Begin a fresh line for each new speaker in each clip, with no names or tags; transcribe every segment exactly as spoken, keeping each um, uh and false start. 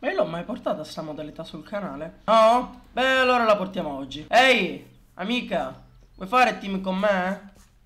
Ma io l'ho mai portata sta modalità sul canale? No? Beh, allora la portiamo oggi. Ehi, amica, vuoi fare team con me?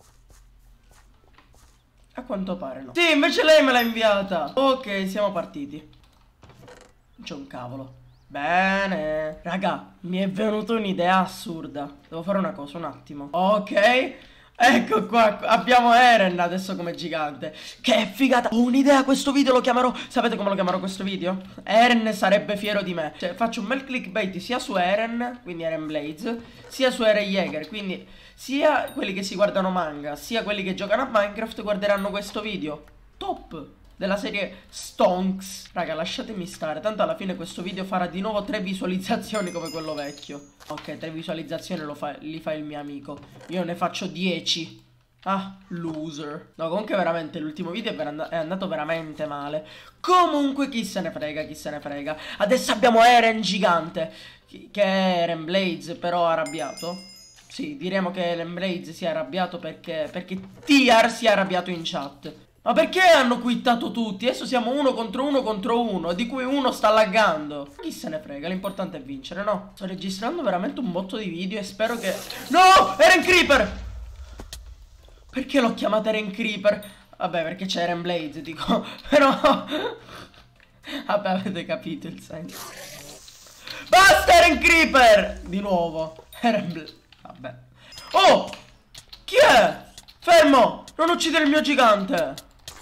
A quanto pare no. Sì, invece lei me l'ha inviata. Ok, siamo partiti. Non c'è un cavolo. Bene. Raga, mi è venuta un'idea assurda. Devo fare una cosa, un attimo. Ok. Ecco qua, abbiamo Eren adesso come gigante. Che figata. Ho un'idea, questo video lo chiamerò. Sapete come lo chiamerò questo video? Eren sarebbe fiero di me. Cioè faccio un bel clickbait sia su Eren, quindi Eren Blades, sia su Eren Yeager. Quindi sia quelli che si guardano manga, sia quelli che giocano a Minecraft guarderanno questo video. Top della serie Stonks. Raga, lasciatemi stare, tanto alla fine questo video farà di nuovo tre visualizzazioni come quello vecchio. Ok, tre visualizzazioni lo fa, li fa il mio amico. Io ne faccio dieci. Ah, loser. No, comunque veramente l'ultimo video è, and è andato veramente male. Comunque chi se ne frega, chi se ne frega. Adesso abbiamo Eren gigante, che è Eren Blades però arrabbiato. Sì, diremo che Eren Blades si è arrabbiato perché, perché Tiar si è arrabbiato in chat. Ma perché hanno quittato tutti? Adesso siamo uno contro uno contro uno, di cui uno sta laggando. Chi se ne frega, l'importante è vincere, no? Sto registrando veramente un botto di video e spero che... No! Eren Creeper! Perché l'ho chiamata Eren Creeper? Vabbè, perché c'è Eren Blades, dico. Però... Vabbè, avete capito il senso. Basta Eren Creeper! Di nuovo. Eren Blades. Vabbè. Oh! Chi è? Fermo! Non uccidere il mio gigante!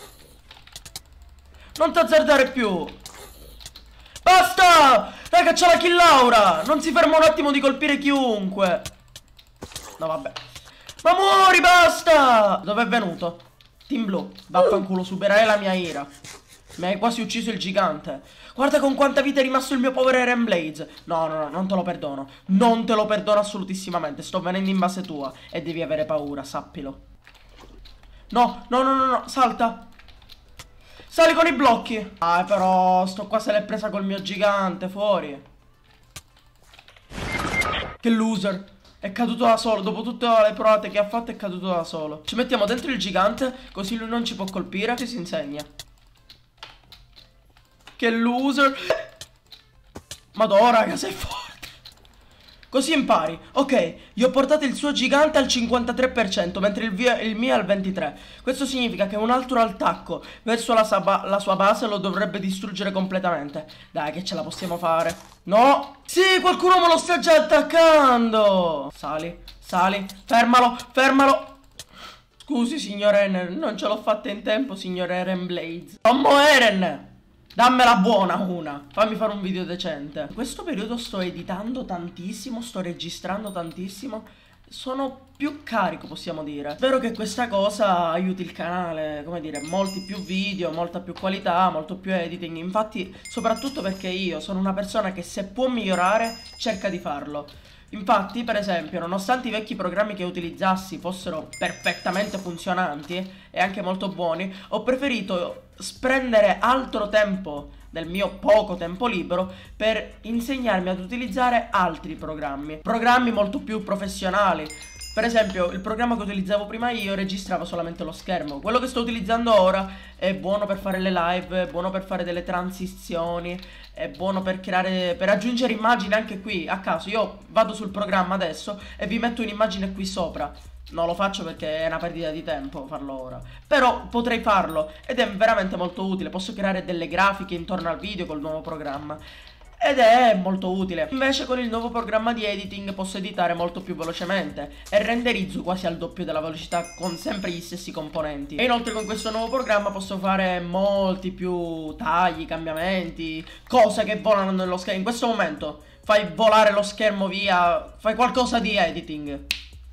Non t'azzardare più! Basta! Raga, c'è la kill Laura! Non si ferma un attimo di colpire chiunque! No, vabbè. Ma muori, basta! Dove è venuto? Team Blue, vaffanculo, supererai la mia ira. Mi hai quasi ucciso il gigante. Guarda con quanta vita è rimasto il mio povero Eren Blades. No, no, no, non te lo perdono. Non te lo perdono assolutissimamente. Sto venendo in base tua e devi avere paura, sappilo. No, no, no, no, no, salta. Sali con i blocchi. Ah, però sto qua se l'è presa col mio gigante, fuori. Che loser. È caduto da solo, dopo tutte le provate che ha fatto è caduto da solo. Ci mettiamo dentro il gigante, così lui non ci può colpire. Ci si insegna. Che loser. Madonna, raga, sei forte. Così impari. Ok, gli ho portato il suo gigante al cinquantatré per cento, mentre il, via, il mio al ventitré per cento. Questo significa che un altro attacco verso la, la sua base lo dovrebbe distruggere completamente. Dai, che ce la possiamo fare. No! Sì, qualcuno me lo sta già attaccando. Sali, sali. Fermalo, fermalo. Scusi, signor Eren, non ce l'ho fatta in tempo, signor Eren Blades. Tommo Eren! Dammela buona una. Fammi fare un video decente. In questo periodo sto editando tantissimo, sto registrando tantissimo. Sono più carico, possiamo dire. Spero che questa cosa aiuti il canale. Come dire, molti più video, molta più qualità, molto più editing. Infatti, soprattutto perché io sono una persona che se può migliorare, cerca di farlo. Infatti, per esempio, nonostante i vecchi programmi che utilizzassi fossero perfettamente funzionanti e anche molto buoni, ho preferito spendere altro tempo del mio poco tempo libero per insegnarmi ad utilizzare altri programmi. Programmi molto più professionali. Per esempio, il programma che utilizzavo prima io registrava solamente lo schermo. Quello che sto utilizzando ora è buono per fare le live, è buono per fare delle transizioni, è buono per creare, per aggiungere immagini anche qui a caso. Io vado sul programma adesso e vi metto un'immagine qui sopra. Non lo faccio perché è una perdita di tempo farlo ora, però potrei farlo ed è veramente molto utile. Posso creare delle grafiche intorno al video col nuovo programma ed è molto utile. Invece con il nuovo programma di editing posso editare molto più velocemente e renderizzo quasi al doppio della velocità con sempre gli stessi componenti. E inoltre con questo nuovo programma posso fare molti più tagli, cambiamenti, cose che volano nello schermo. In questo momento fai volare lo schermo via, fai qualcosa di editing.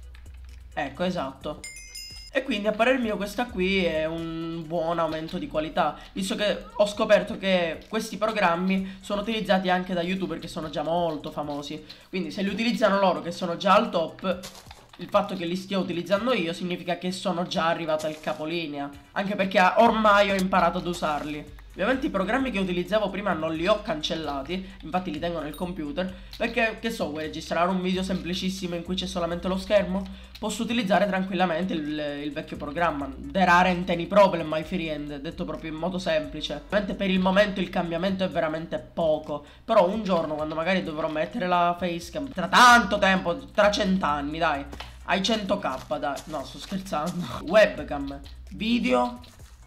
Ecco, esatto. E quindi a parer mio questa qui è un buon aumento di qualità, visto che ho scoperto che questi programmi sono utilizzati anche da YouTuber che sono già molto famosi. Quindi se li utilizzano loro che sono già al top, il fatto che li stia utilizzando io significa che sono già arrivato al capolinea. Anche perché ormai ho imparato ad usarli. Ovviamente i programmi che utilizzavo prima non li ho cancellati, infatti li tengo nel computer, perché, che so, vuoi registrare un video semplicissimo in cui c'è solamente lo schermo? Posso utilizzare tranquillamente il, il vecchio programma. There aren't any problem, my friend, detto proprio in modo semplice. Ovviamente per il momento il cambiamento è veramente poco, però un giorno quando magari dovrò mettere la facecam, tra tanto tempo, tra cent'anni, dai, ai cento K, dai, no, sto scherzando. Webcam, video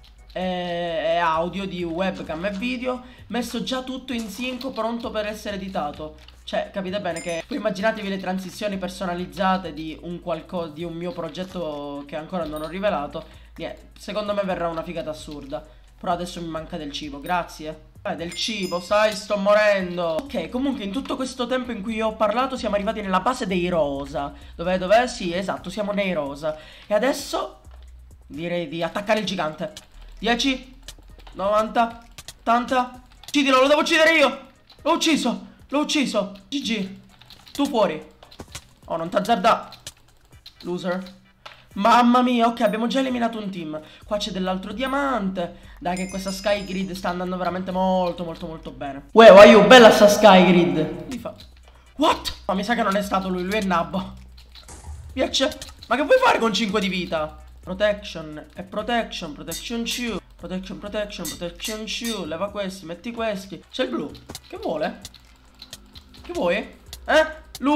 e audio di webcam e video messo già tutto in sync, pronto per essere editato. Cioè, capite bene che poi immaginatevi le transizioni personalizzate di un qualcosa, di un mio progetto che ancora non ho rivelato. Niente, secondo me verrà una figata assurda. Però adesso mi manca del cibo, grazie. Eh, del cibo, sai, sto morendo. Ok, comunque in tutto questo tempo in cui ho parlato siamo arrivati nella base dei rosa. Dov'è, dov'è? Sì, esatto, siamo nei rosa. E adesso direi di attaccare il gigante. dieci, novanta, ottanta. Uccidilo, lo devo uccidere io. L'ho ucciso, l'ho ucciso. G G. Tu fuori. Oh, non t'azzarda. Loser. Mamma mia, ok, abbiamo già eliminato un team. Qua c'è dell'altro diamante. Dai che questa Sky Grid sta andando veramente molto, molto, molto bene. Uè, voglio, bella sta Sky Grid. Mi fa... What? Ma mi sa che non è stato lui, lui è Nabbo. Piace. Ma che vuoi fare con cinque di vita? Protection e protection, protection two, protection, protection, protection two. Leva questi, metti questi. C'è il blu. Che vuole? Che vuoi? Eh?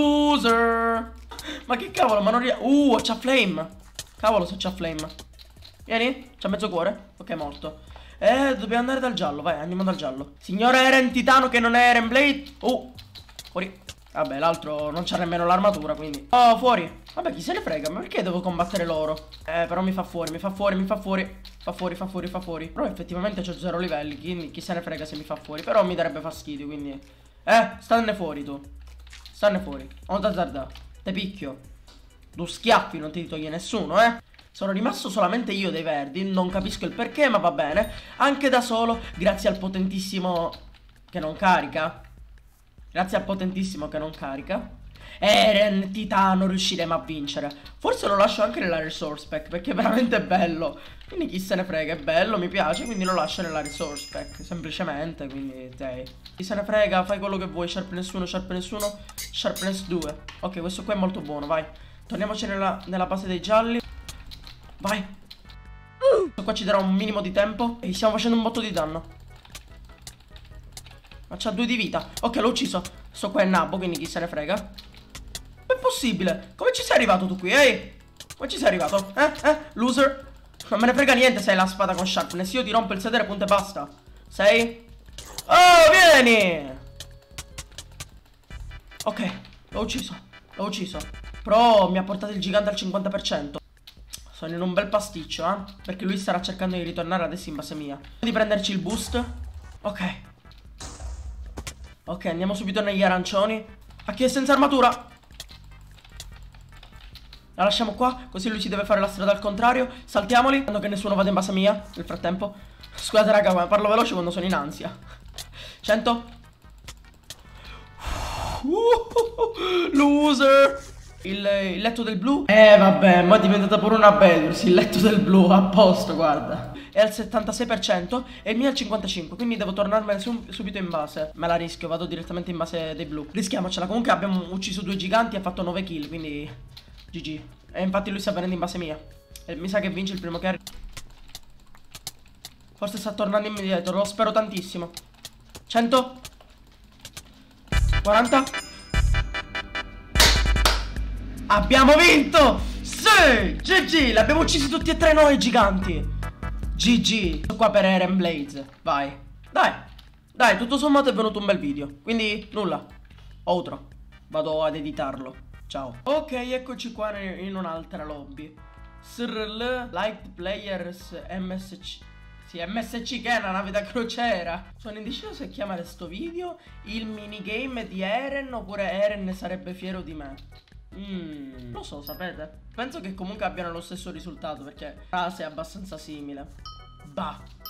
Loser. Ma che cavolo, ma non riesco. Uh, c'ha flame. Cavolo se c'ha flame. Vieni, c'ha mezzo cuore. Ok, morto. Eh, dobbiamo andare dal giallo, vai, andiamo dal giallo. Signore Eren Titano che non è Eren Blade. Uh, fuori. Vabbè, l'altro non c'ha nemmeno l'armatura, quindi. Oh, fuori. Vabbè, chi se ne frega, ma perché devo combattere loro? Eh, però mi fa fuori, mi fa fuori, mi fa fuori. Fa fuori, fa fuori, fa fuori. Però effettivamente c'ho zero livelli, quindi chi se ne frega se mi fa fuori. Però mi darebbe fastidio, quindi. Eh, stanne fuori tu. Stanne fuori. Non t'azzardà. Te picchio. Due schiaffi non ti toglie nessuno, eh. Sono rimasto solamente io dei verdi. Non capisco il perché, ma va bene. Anche da solo, grazie al potentissimo che non carica. Grazie al potentissimo che non carica. Eren Titano riusciremo a vincere. Forse lo lascio anche nella resource pack, perché è veramente bello. Quindi chi se ne frega, è bello, mi piace, quindi lo lascio nella resource pack. Semplicemente, quindi dai. Chi se ne frega, fai quello che vuoi. Sharpness uno, Sharpness uno, Sharpness due. Ok, questo qua è molto buono, vai. Torniamoci nella, nella base dei gialli. Vai. Questo qua ci darà un minimo di tempo. E stiamo facendo un botto di danno. Ma c'ha due di vita. Ok, l'ho ucciso. Sto qua è Nabbo, quindi chi se ne frega. Ma è possibile? Come ci sei arrivato tu qui, ehi? Come ci sei arrivato? Eh, eh, loser. Non me ne frega niente se hai la spada con Sharpness. Io ti rompo il sedere, punto e basta. Sei? Oh, vieni. Ok, l'ho ucciso. L'ho ucciso. Però mi ha portato il gigante al cinquanta per cento. Sono in un bel pasticcio, eh. Perché lui starà cercando di ritornare adesso in base mia. Di prenderci il boost. Ok. Ok, andiamo subito negli arancioni. A chi è senza armatura? La lasciamo qua, così lui ci deve fare la strada al contrario. Saltiamoli, quando che nessuno vada in base mia. Nel frattempo. Scusate raga, ma parlo veloce quando sono in ansia. cento. Uh, loser. Il, il letto del blu. Eh vabbè, ma è diventata pure una Bedwars. Il letto del blu, a posto, guarda. È al settantasei per cento e il mio è al cinquantacinque per cento. Quindi devo tornarmene sub subito in base. Me la rischio, vado direttamente in base dei blu. Rischiamocela, comunque abbiamo ucciso due giganti e ha fatto nove kill, quindi G G. E infatti lui sta venendo in base mia. E mi sa che vince il primo carry. Forse sta tornando indietro, lo spero tantissimo. cento. quaranta. Abbiamo vinto! Sì! G G! L'abbiamo uccisi tutti e tre noi giganti! G G! Sto qua per Eren Blades. Vai. Dai. Dai, tutto sommato è venuto un bel video. Quindi, nulla. Outro. Vado ad editarlo. Ciao. Ok, eccoci qua in un'altra lobby. S R L Light Players M S C. Sì, M S C che è una nave da crociera. Sono indeciso se chiamare sto video il minigame di Eren oppure Eren sarebbe fiero di me. Mmm, lo so, sapete? Penso che comunque abbiano lo stesso risultato perché la frase è abbastanza simile. Bah.